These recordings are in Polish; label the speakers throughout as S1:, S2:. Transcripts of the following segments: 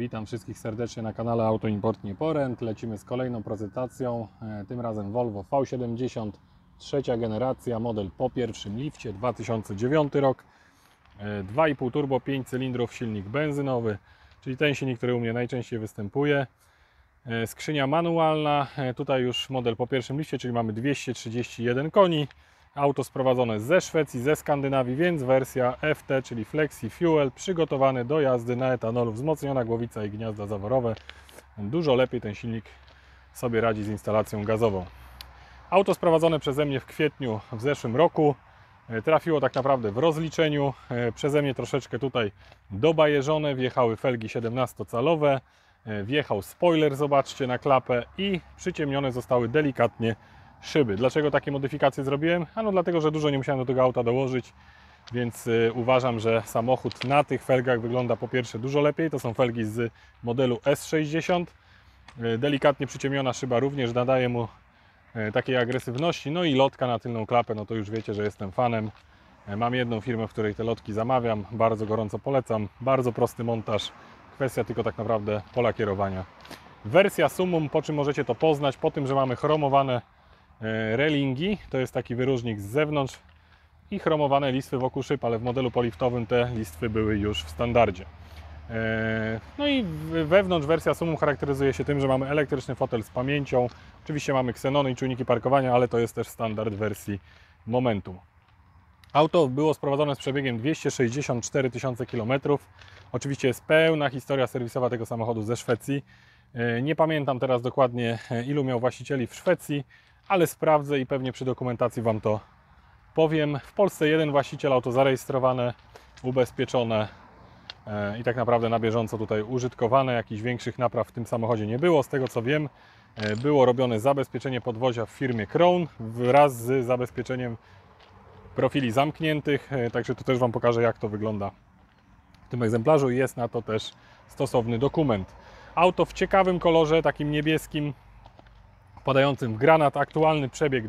S1: Witam wszystkich serdecznie na kanale Auto Import Nie Poręcz. Lecimy z kolejną prezentacją, tym razem Volvo V70, trzecia generacja, model po pierwszym lifcie, 2009 rok, 2,5 turbo, 5 cylindrów, silnik benzynowy, czyli ten silnik, który u mnie najczęściej występuje. Skrzynia manualna, tutaj już model po pierwszym lifcie, czyli mamy 231 koni. Auto sprowadzone ze Szwecji, ze Skandynawii, więc wersja FT, czyli Flexi Fuel, przygotowane do jazdy na etanolu, wzmocniona głowica i gniazda zaworowe. Dużo lepiej ten silnik sobie radzi z instalacją gazową. Auto sprowadzone przeze mnie w kwietniu w zeszłym roku. Trafiło tak naprawdę w rozliczeniu. Przeze mnie troszeczkę tutaj dobajeżone. Wjechały felgi 17-calowe. Wjechał spoiler, zobaczcie, na klapę i przyciemnione zostały delikatnie szyby. Dlaczego takie modyfikacje zrobiłem? Ano dlatego, że dużo nie musiałem do tego auta dołożyć, więc uważam, że samochód na tych felgach wygląda po pierwsze dużo lepiej. To są felgi z modelu S60. Delikatnie przyciemniona szyba również nadaje mu takiej agresywności. No i lotka na tylną klapę, no to już wiecie, że jestem fanem. Mam jedną firmę, w której te lotki zamawiam. Bardzo gorąco polecam. Bardzo prosty montaż. Kwestia tylko tak naprawdę polakierowania. Wersja Summum, po czym możecie to poznać? Po tym, że mamy chromowane relingi, to jest taki wyróżnik z zewnątrz, i chromowane listwy wokół szyb, ale w modelu poliftowym te listwy były już w standardzie. No i wewnątrz wersja Summum charakteryzuje się tym, że mamy elektryczny fotel z pamięcią. Oczywiście mamy ksenony i czujniki parkowania, ale to jest też standard wersji Momentum. Auto było sprowadzone z przebiegiem 264 000 km. Oczywiście jest pełna historia serwisowa tego samochodu ze Szwecji. Nie pamiętam teraz dokładnie, ilu miał właścicieli w Szwecji, ale sprawdzę i pewnie przy dokumentacji Wam to powiem. W Polsce jeden właściciel, auto zarejestrowane, ubezpieczone i tak naprawdę na bieżąco tutaj użytkowane. Jakichś większych napraw w tym samochodzie nie było. Z tego co wiem, było robione zabezpieczenie podwozia w firmie Crown wraz z zabezpieczeniem profili zamkniętych, także tu też Wam pokażę, jak to wygląda w tym egzemplarzu i jest na to też stosowny dokument. Auto w ciekawym kolorze, takim niebieskim, wpadającym w granat. Aktualny przebieg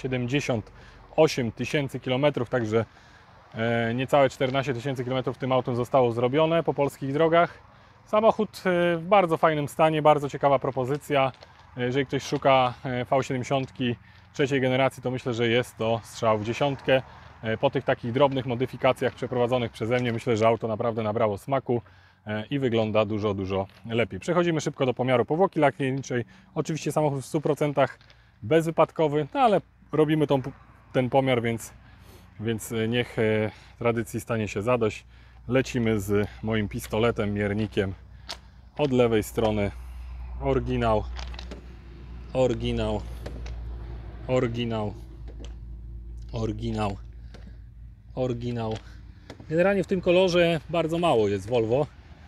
S1: 278 000 km, także niecałe 14 000 km tym autem zostało zrobione po polskich drogach. Samochód w bardzo fajnym stanie, bardzo ciekawa propozycja. Jeżeli ktoś szuka V70 trzeciej generacji, to myślę, że jest to strzał w dziesiątkę. Po tych takich drobnych modyfikacjach przeprowadzonych przeze mnie myślę, że auto naprawdę nabrało smaku i wygląda dużo lepiej. Przechodzimy szybko do pomiaru powłoki lakierniczej. Oczywiście samochód w 100% bezwypadkowy, no ale robimy ten pomiar, więc niech tradycji stanie się zadość. Lecimy z moim pistoletem, miernikiem od lewej strony. Oryginał, oryginał, oryginał, oryginał, oryginał. Generalnie w tym kolorze bardzo mało jest Volvo.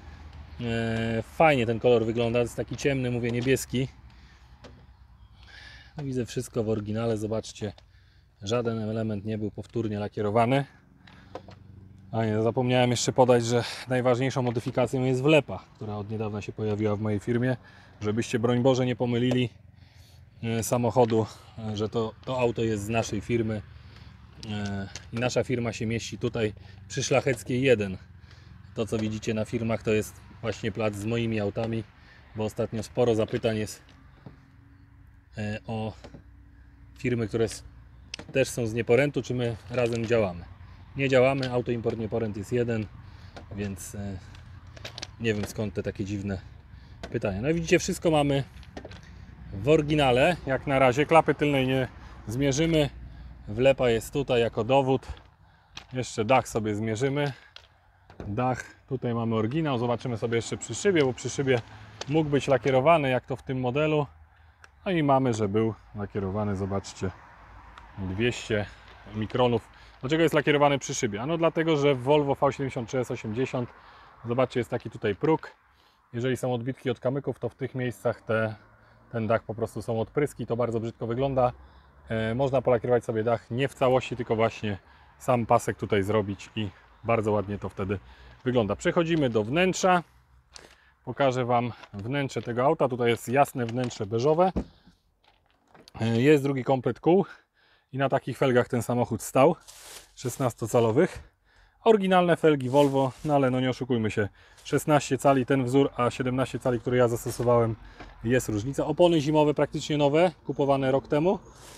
S1: Fajnie ten kolor wygląda, jest taki ciemny, mówię, niebieski. Widzę wszystko w oryginale, zobaczcie, żaden element nie był powtórnie lakierowany. A nie, zapomniałem jeszcze podać, że najważniejszą modyfikacją jest wlepa, która od niedawna się pojawiła w mojej firmie, żebyście broń Boże nie pomylili samochodu, że to auto jest z naszej firmy i nasza firma się mieści tutaj przy Szlacheckiej 1. To co widzicie na firmach to jest właśnie plac z moimi autami, bo ostatnio sporo zapytań jest o firmy, które też są z Nieporętu, czy my razem działamy. Nie działamy, Auto Import Nie Poręcz jest jeden, więc nie wiem skąd te takie dziwne pytania. No i widzicie, wszystko mamy w oryginale, jak na razie. Klapy tylnej nie zmierzymy, wlepa jest tutaj jako dowód. Jeszcze dach sobie zmierzymy. Dach, tutaj mamy oryginał, zobaczymy sobie jeszcze przy szybie, bo przy szybie mógł być lakierowany, jak to w tym modelu. No i mamy, że był lakierowany, zobaczcie, 200 mikronów. Dlaczego jest lakierowany przy szybie? Ano dlatego, że w Volvo V70 czy S80, zobaczcie, jest taki tutaj próg. Jeżeli są odbitki od kamyków, to w tych miejscach ten dach po prostu są odpryski, to bardzo brzydko wygląda. Można polakierować sobie dach nie w całości, tylko właśnie sam pasek tutaj zrobić i bardzo ładnie to wtedy wygląda. Przechodzimy do wnętrza. Pokażę Wam wnętrze tego auta. Tutaj jest jasne wnętrze beżowe. Jest drugi komplet kół i na takich felgach ten samochód stał, 16-calowych. Oryginalne felgi Volvo, no ale no nie oszukujmy się, 16 cali ten wzór, a 17 cali, który ja zastosowałem, jest różnica. Opony zimowe praktycznie nowe, kupowane rok temu.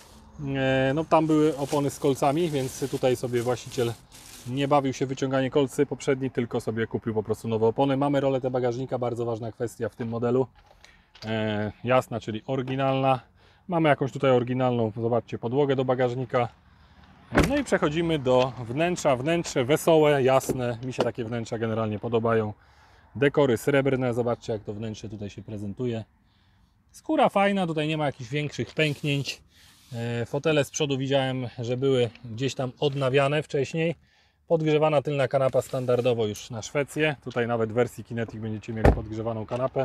S1: No tam były opony z kolcami, więc tutaj sobie właściciel nie bawił się wyciąganie kolcy poprzedni, tylko sobie kupił po prostu nowe opony. Mamy roletę bagażnika, bardzo wnętrzna kwestia w tym modelu. Jasna, czyli oryginalna. Mamy jakąś tutaj oryginalną, zobaczcie, podłogę do bagażnika. No i przechodzimy do wnętrza. Wnętrze wesołe, jasne. Mi się takie wnętrza generalnie podobają. Dekory srebrne, zobaczcie jak to wnętrze tutaj się prezentuje. Skóra fajna, tutaj nie ma jakichś większych pęknięć. Fotele z przodu widziałem, że były gdzieś tam odnawiane wcześniej. Podgrzewana tylna kanapa standardowo już na Szwecję. Tutaj nawet w wersji Kinetic będziecie mieli podgrzewaną kanapę.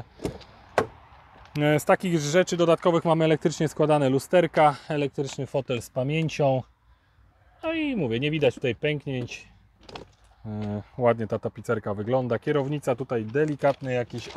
S1: Z takich rzeczy dodatkowych mamy elektrycznie składane lusterka, elektryczny fotel z pamięcią. No i mówię, nie widać tutaj pęknięć. Ładnie ta tapicerka wygląda. Kierownica tutaj delikatne jakieś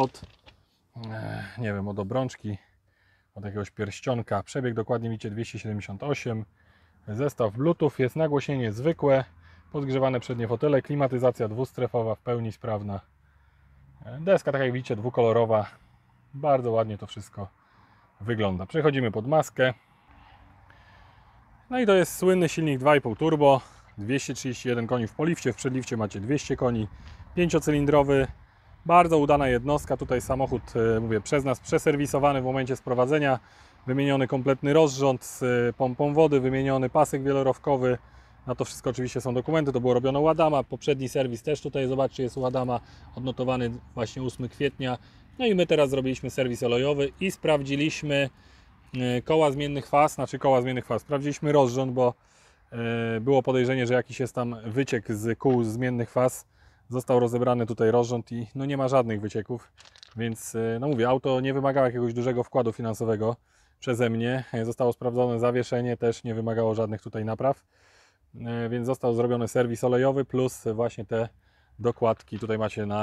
S1: nie wiem, od obrączki, od jakiegoś pierścionka. Przebieg dokładnie widzicie 278. Zestaw Bluetooth, jest nagłośnienie zwykłe, podgrzewane przednie fotele, klimatyzacja dwustrefowa w pełni sprawna. Deska, tak jak widzicie, dwukolorowa. Bardzo ładnie to wszystko wygląda. Przechodzimy pod maskę. No i to jest słynny silnik 2,5 turbo, 231 koni w polifcie, w przedlifcie macie 200 koni, 5-cylindrowy, bardzo udana jednostka. Tutaj samochód, mówię, przez nas przeserwisowany w momencie sprowadzenia, wymieniony kompletny rozrząd z pompą wody, wymieniony pasek wielorowkowy. Na to wszystko oczywiście są dokumenty, to było robione u Adama, poprzedni serwis też tutaj, zobaczcie, jest u Adama, odnotowany właśnie 8 kwietnia. No i my teraz zrobiliśmy serwis olejowy i sprawdziliśmy koła zmiennych faz, sprawdziliśmy rozrząd, bo było podejrzenie, że jakiś jest tam wyciek z kół zmiennych faz. Został rozebrany tutaj rozrząd i no nie ma żadnych wycieków, więc no mówię, auto nie wymagało jakiegoś dużego wkładu finansowego przeze mnie. Zostało sprawdzone zawieszenie, też nie wymagało żadnych tutaj napraw, więc został zrobiony serwis olejowy plus właśnie te dokładki. Tutaj macie na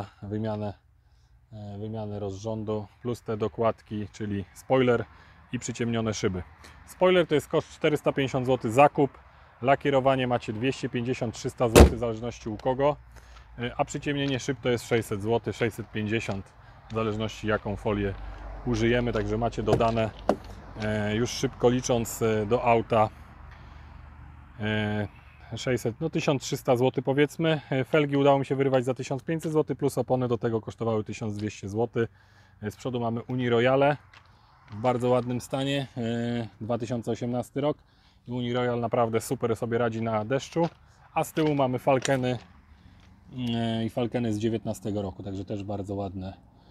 S1: wymianę rozrządu plus te dokładki, czyli spoiler i przyciemnione szyby. Spoiler to jest koszt 450 zł zakup, lakierowanie macie 250-300 zł w zależności u kogo, a przyciemnienie szyb to jest 600 zł, 650 w zależności jaką folię użyjemy, także macie dodane już szybko licząc do auta 600, no 1300 zł powiedzmy. Felgi udało mi się wyrywać za 1500 zł, plus opony do tego kosztowały 1200 zł. Z przodu mamy Uniroyale w bardzo ładnym stanie, 2018 rok. Uniroyal naprawdę super sobie radzi na deszczu, a z tyłu mamy Falcony i Falcony z 19 roku, także też bardzo ładne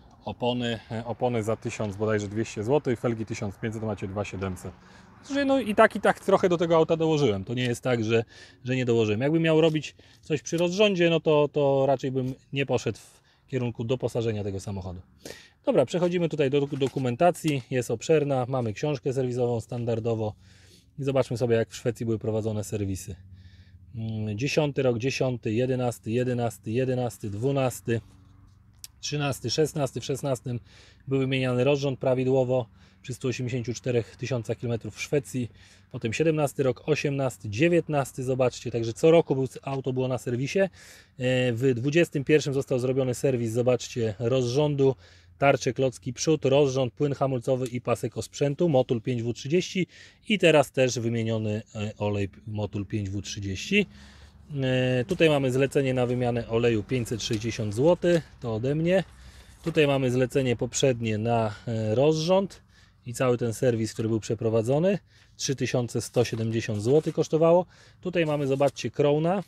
S1: opony za 1000 bodajże 200 zł, felgi 1500, to macie 2700. No i tak trochę do tego auta dołożyłem. To nie jest tak, że nie dołożyłem. Jakbym miał robić coś przy rozrządzie, no to raczej bym nie poszedł w kierunku doposażenia tego samochodu. Dobra, przechodzimy tutaj do dokumentacji. Jest obszerna, mamy książkę serwisową standardowo i zobaczmy sobie, jak w Szwecji były prowadzone serwisy. 10 rok, 10, 11, 11, 11, 12, 13, 16. W 16 był wymieniany rozrząd prawidłowo przy 184 000 km w Szwecji. Potem 17 rok, 18, 19, zobaczcie, także co roku auto było na serwisie. W 21 został zrobiony serwis, zobaczcie, rozrządu, tarcze, klocki, przód, rozrząd, płyn hamulcowy i pasek osprzętu, Motul 5W30 i teraz też wymieniony olej Motul 5W30. Tutaj mamy zlecenie na wymianę oleju 560 zł, to ode mnie. Tutaj mamy zlecenie poprzednie na rozrząd i cały ten serwis, który był przeprowadzony, 3170 zł kosztowało. Tutaj mamy, zobaczcie, Krona,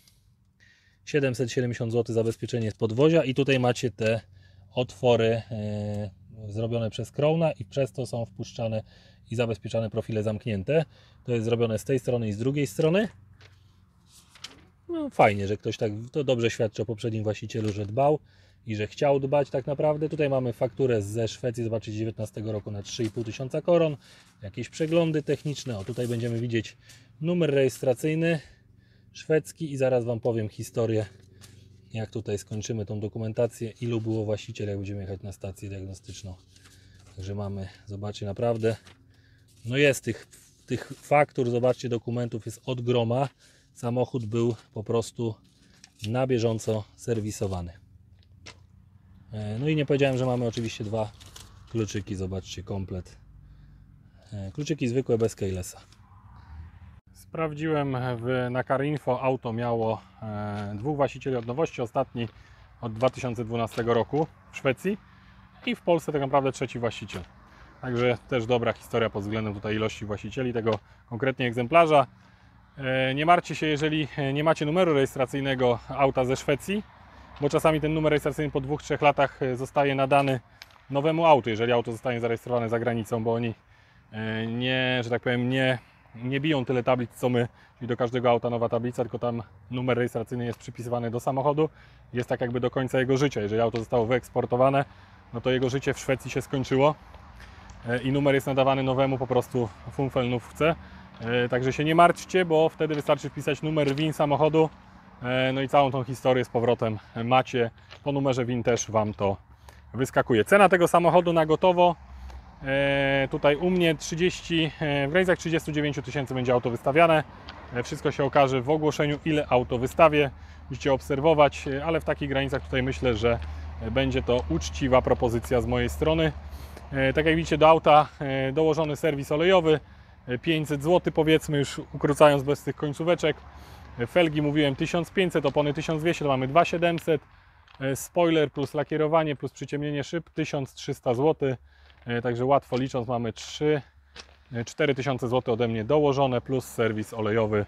S1: 770 zł zabezpieczenie z podwozia i tutaj macie te otwory zrobione przez Krona i przez to są wpuszczane i zabezpieczane profile zamknięte. To jest zrobione z tej strony i z drugiej strony. No, fajnie, że ktoś tak, to dobrze świadczy o poprzednim właścicielu, że dbał i że chciał dbać tak naprawdę. Tutaj mamy fakturę ze Szwecji, zobaczyć, 19 roku na 3500 koron, jakieś przeglądy techniczne. O, tutaj będziemy widzieć numer rejestracyjny szwedzki i zaraz Wam powiem historię, jak tutaj skończymy tą dokumentację, ilu było właścicieli, jak będziemy jechać na stację diagnostyczną. Także mamy, zobaczcie, naprawdę, no jest tych faktur, zobaczcie, dokumentów jest od groma. Samochód był po prostu na bieżąco serwisowany. No i nie powiedziałem, że mamy oczywiście dwa kluczyki, zobaczcie, komplet. Kluczyki zwykłe, bez keylessa. Sprawdziłem na CarInfo, auto miało dwóch właścicieli od nowości, ostatni od 2012 roku w Szwecji i w Polsce tak naprawdę trzeci właściciel. Także też dobra historia pod względem tutaj ilości właścicieli tego konkretnie egzemplarza. Nie martwcie się, jeżeli nie macie numeru rejestracyjnego auta ze Szwecji, bo czasami ten numer rejestracyjny po 2-3 latach zostaje nadany nowemu autu, jeżeli auto zostanie zarejestrowane za granicą, bo oni nie, że tak powiem, nie biją tyle tablic co my, czyli do każdego auta nowa tablica, tylko tam numer rejestracyjny jest przypisywany do samochodu, jest tak jakby do końca jego życia. Jeżeli auto zostało wyeksportowane, no to jego życie w Szwecji się skończyło i numer jest nadawany nowemu po prostu funfelnówce. Także się nie martwcie, bo wtedy wystarczy wpisać numer VIN samochodu, no i całą tą historię z powrotem macie. Po numerze VIN też Wam to wyskakuje. Cena tego samochodu na gotowo tutaj u mnie w granicach 39 000 będzie auto wystawiane. Wszystko się okaże w ogłoszeniu, ile auto wystawię. Musicie obserwować, ale w takich granicach tutaj myślę, że będzie to uczciwa propozycja z mojej strony. Tak jak widzicie, do auta dołożony serwis olejowy, 500 zł powiedzmy, już ukrócając bez tych końcóweczek. Felgi mówiłem 1500, opony 1200, to mamy 2700. Spoiler plus lakierowanie plus przyciemnienie szyb 1300 zł. Także łatwo licząc mamy 4000 zł ode mnie dołożone plus serwis olejowy.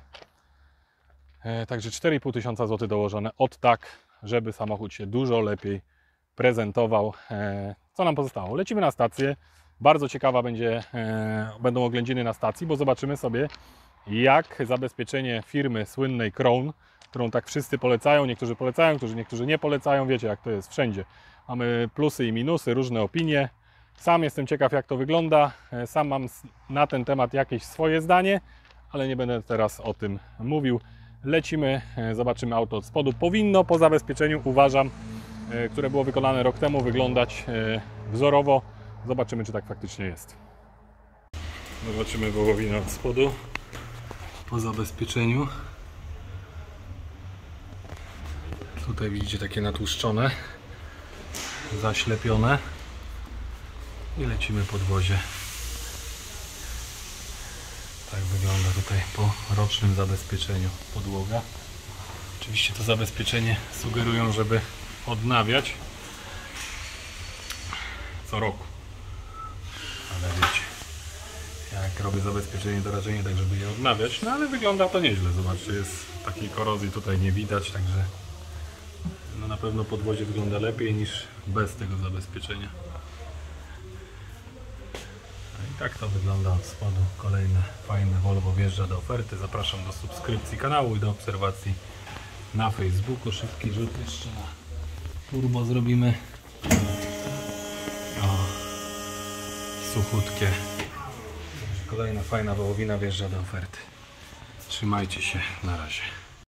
S1: Także 4500 zł dołożone od tak, żeby samochód się dużo lepiej prezentował. Co nam pozostało? Lecimy na stację. Bardzo ciekawa będą oględziny na stacji, bo zobaczymy sobie, jak zabezpieczenie firmy słynnej Crown, którą tak wszyscy polecają, niektórzy polecają, niektórzy nie polecają, wiecie jak to jest wszędzie. Mamy plusy i minusy, różne opinie. Sam jestem ciekaw, jak to wygląda. Sam mam na ten temat jakieś swoje zdanie, ale nie będę teraz o tym mówił. Lecimy, zobaczymy auto od spodu. Powinno po zabezpieczeniu, uważam, które było wykonane rok temu, wyglądać wzorowo. Zobaczymy, czy tak faktycznie jest. Zobaczymy wołowinę od spodu po zabezpieczeniu. Tutaj widzicie takie natłuszczone, zaślepione i lecimy podwozie. Tak wygląda tutaj po rocznym zabezpieczeniu podłoga. Oczywiście to zabezpieczenie sugerują, żeby odnawiać co roku, ale wiecie, jak robię zabezpieczenie, to raczej nie tak, żeby je odnawiać, no ale wygląda to nieźle. Zobaczcie, jest takiej korozji tutaj nie widać, także no na pewno podwozie wygląda lepiej niż bez tego zabezpieczenia. No i tak to wygląda od spodu. Kolejne fajne Volvo wjeżdża do oferty. Zapraszam do subskrypcji kanału i do obserwacji na Facebooku. Szybki rzut jeszcze na turbo zrobimy. O, suchutkie. Kolejna fajna wołowina wjeżdża do oferty. Trzymajcie się, na razie.